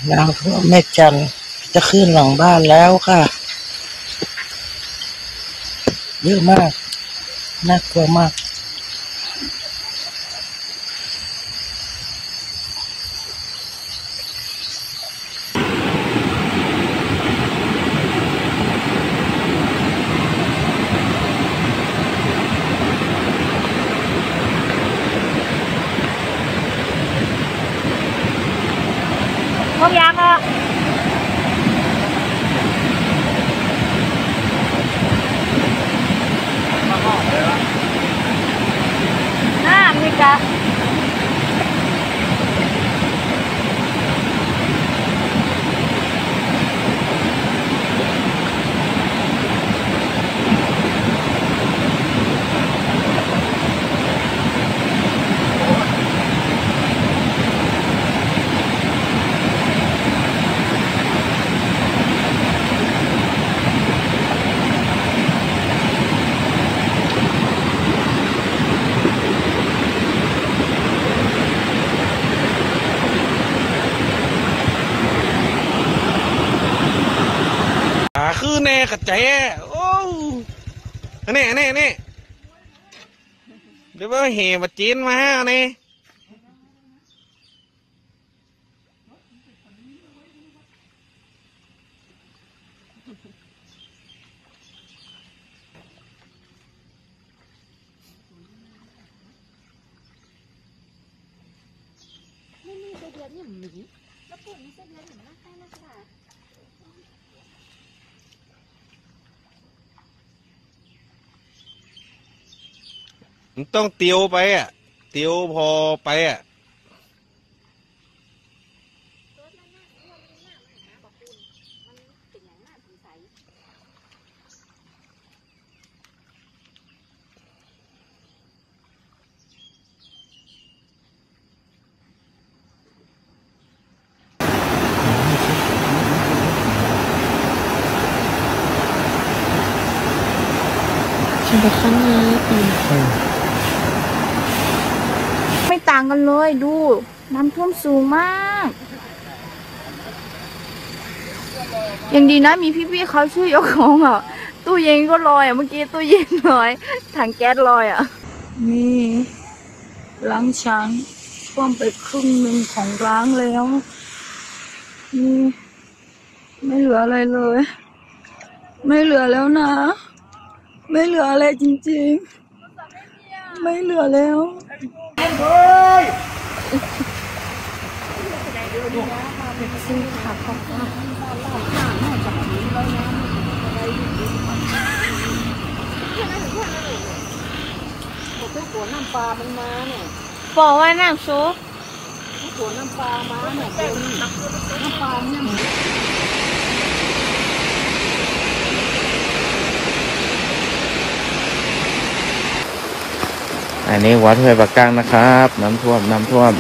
น้ำท่วมแม่จันจะขึ้นหลังบ้านแล้วค่ะเยอะมากน่ากลัวมากพบยังอ่ะน่ามีกะคือแน่กระเจ๊โอ้นี่เดี๋ยวว่าเหมาจีนมาเนี่ยมันต้องเตียวไปอ่ะเตียวพอไปอ่ะฉันไปข้างในไม่ต่างกันเลยดูน้ำท่วมสูงมากยังดีนะมีพี่ๆเขาช่วยยกของอ่ะตู้เย็นก็ลอยอ่ะเมื่อกี้ตู้เย็นลอยถังแก๊สลอยอ่ะนี่ล้างช้างท่วมไปครึ่งหนึ่งของล้างแล้วนี่ไม่เหลืออะไรเลยไม่เหลือแล้วนะไม่เหลืออะไรจริงๆไม่เหลือแล้วซื้อผักของตัวน้ำปลามันมาเนี่ยบอกว่าน้ำซุปตัวน้ำปลามาเนี่ยน้ำปลาเนี่ยอันนี้วัดห้วยปากกังนะครับน้ำท่วม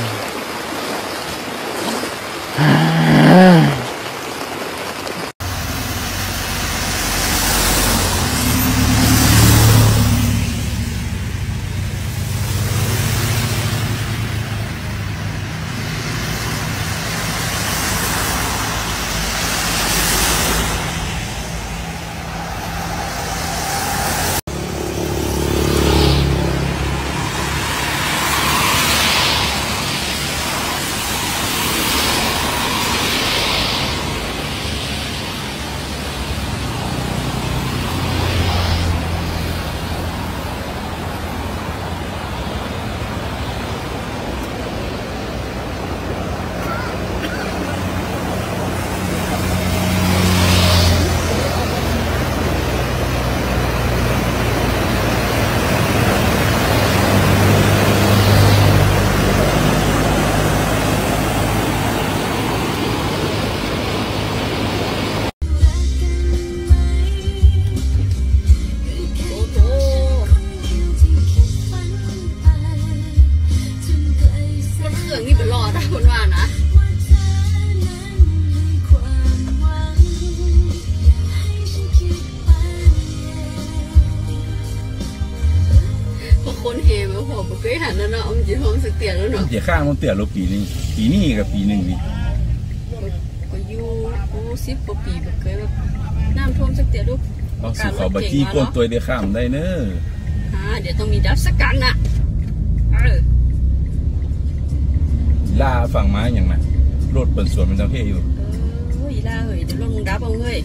คนเฮมาพอบอกเคยหันแล้วเนาะมันจะท้องสักเตียนแล้วเนาะจะข้างมันเตียนเราปีนี้กับปีหนึ่งนี่ 10 กว่าปีแบบเคยแบบน้ำท่วมสักเตียลูกเอาสู่เขาบัจี้ก้นตัวเดียวข้ามได้เนอะเดี๋ยวต้องมีดับสกัดน่ะล่าฝั่งไม้อย่างน่ะรถเปิดสวนมันจะเพ่อยู่อีล่าเฮ้ยเดี๋ยวลงดับเอาเงย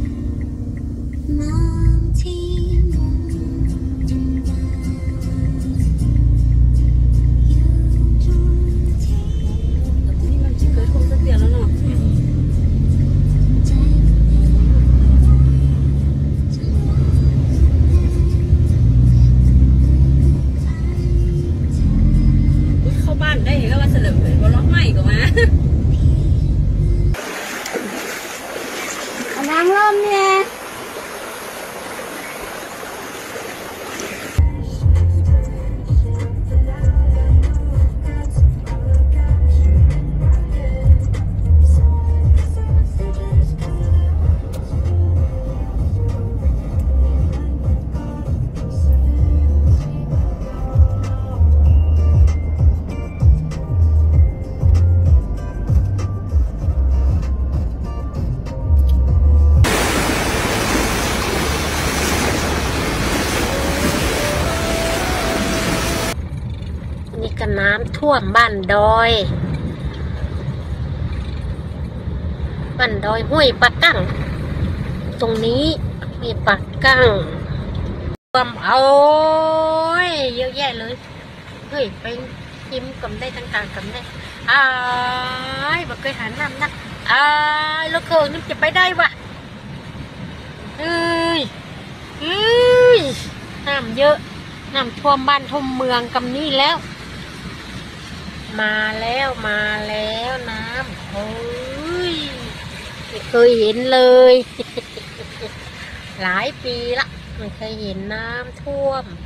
น้ำท่วมบ้านดอยห้วยปะกั้งตรงนี้มีปะกั้งท่วมเอาเยอะแยะเลยเฮ้ยไปจิ้มกับได้ต่างๆกับได้บ่เคยหาน้ำนะรถเครื่องนี่จะไปได้วะน้ำเยอะน้ำท่วมบ้านท่วมเมืองกับนี่แล้วมาแล้วน้ำไม่เคยเห็นเลยหลายปีละไม่เคยเห็นน้ำท่วม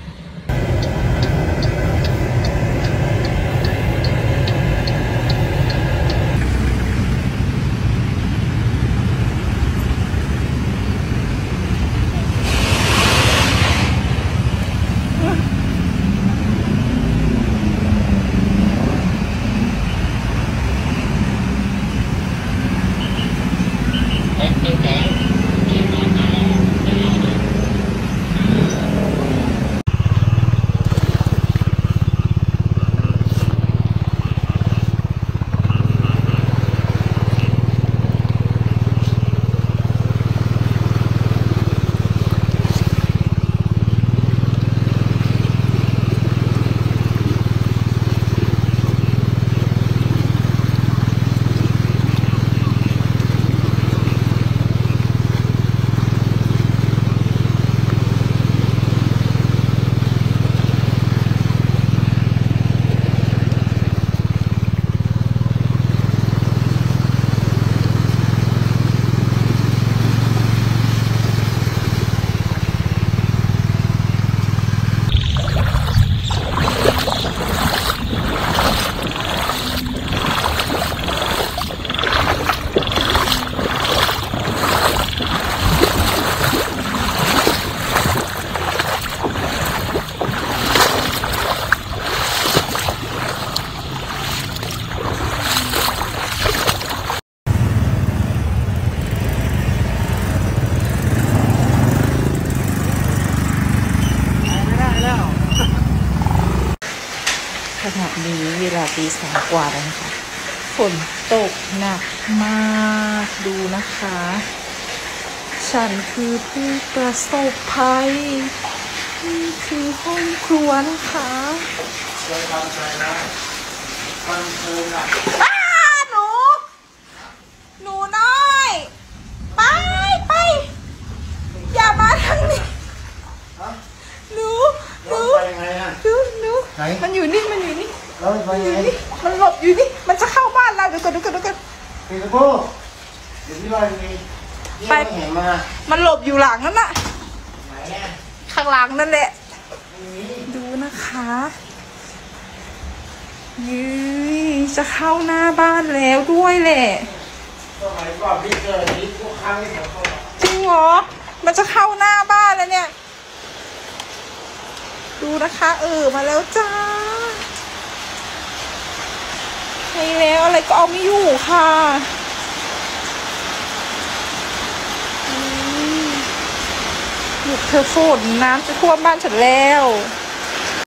ขณะนี้เวลาตี 2 กว่าแล้วนะคะฝนตกหนักมากดูนะคะฉันคือผู้ประสบภัยนี่คือห้องครัวนะคะหนูน้อยไปอย่ามาทางนี้หนูมันอยู่นี่มันหลบอยู่นี่มันจะเข้าบ้านเราเดี๋ยวก่อนไปมันหลบอยู่หลังนั่นน่ะข้างหลังนั่นแหละดูนะคะจะเข้าหน้าบ้านแล้วด้วยแหละจริงเหรอมันจะเข้าหน้าบ้านแล้วเนี่ยดูนะคะมาแล้วจ้าให้แล้วอะไรก็เอาไม่อยู่ค่ะเธอฝนน้ำจะท่วมบ้านฉันแล้ว